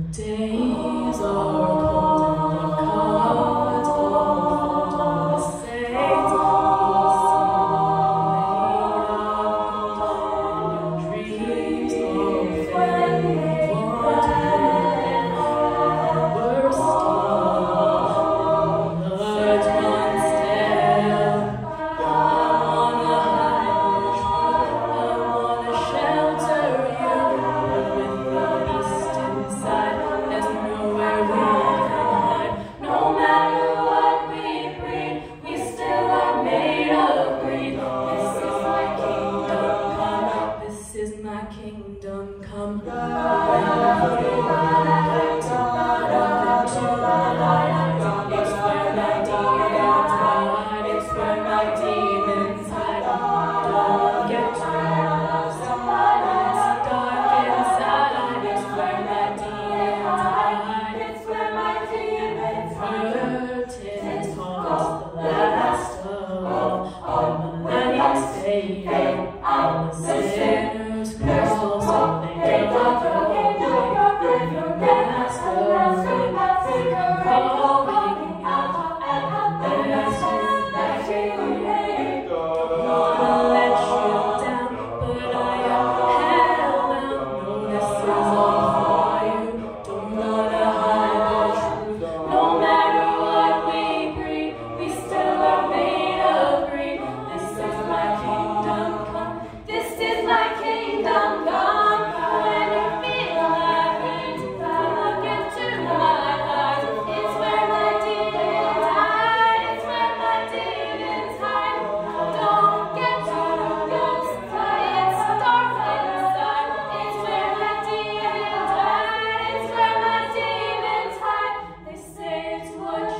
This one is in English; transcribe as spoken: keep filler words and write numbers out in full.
Days are cold and the cards all fold on the saints. You'll see made of gold, and your dreams all fail. Want to live worst of all, words run stale. I wanna hide, I wanna shelter you, but with the beast inside, there's nowhere we can hide. No matter what we breed, we still are made of greed. This is my kingdom come. This is my kingdom come. When you back to bottom to the light, it's where my demons hide. It's where my demons hide. Don't get too lost. It's dark inside. It's where my demons hide. It's where my demons hide. Curtains cause the last of all. All millennials fading. All the sinners crawl, so they get off your way. If your masquerade, calling out, there's you that you don't wanna let you down, but I am hellbound. No, this is all for you. Don't wanna hide the truth. No matter what we breed, we still are made of greed. This is my kingdom come. This is my kingdom come. When you feel like it, look into my eyes. It's where my demons hide. It's where my demons hide. Don't get too close. It's dark inside. It's where my demons hide. It's where my demons hide. They say it's what